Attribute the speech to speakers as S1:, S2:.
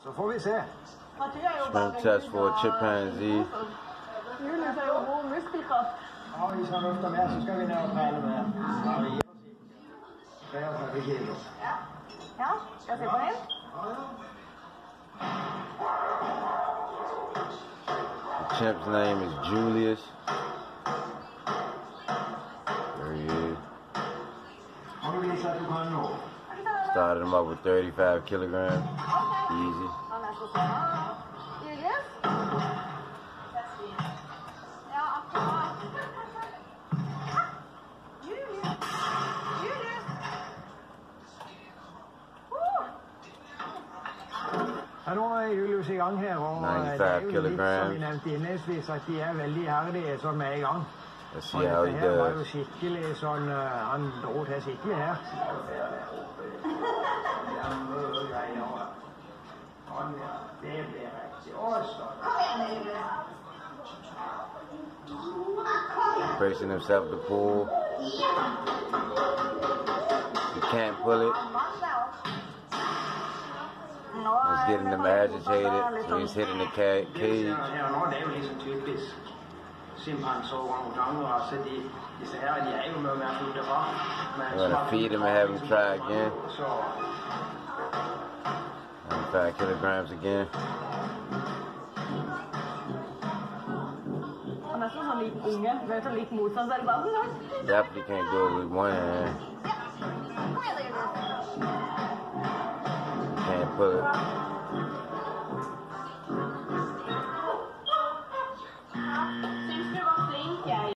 S1: Så får vi se.
S2: Strength test for a chimpanzee.
S3: Julius har jo god muskelkraft.
S1: Ja, hvis han løfter mer, så skal vi ned og trene mer. Ja, vi gir oss ikke. 33 kilo.
S3: Ja, skal jeg se på den?
S2: The chimp's name is Julius. There he is.
S1: Han vil vise at du kan nå.
S2: Started him up with 35 kilograms. Easy.
S3: Han er så sånn. Julius? Ja, akkurat. Julius! Julius!
S1: Ja, nå er Julius i gang her, og det er jo litt som vi nevnte innledningsvis, at de er veldig iherdige sånn med en gang.
S2: Let's
S1: Og
S2: see how he
S1: dette her var jo
S2: does.
S1: skikkelig sånn, han dro til skikkelig her. Det blir riktig.
S2: Bracing himself to pull. He can't pull it. It's getting him agitated, so he's hitting the cage.
S1: Ja, nå det er jo liksom typisk Chimpanser og orangutanger, altså disse her, de er jo mye mer fullt fra.
S2: I'm gonna feed him and have him try again. 95 kilograms again.
S3: Han er sånn litt unge, vet du, litt motstand, så er det bare
S2: Definitely can't do it with one hand. Can't pull it.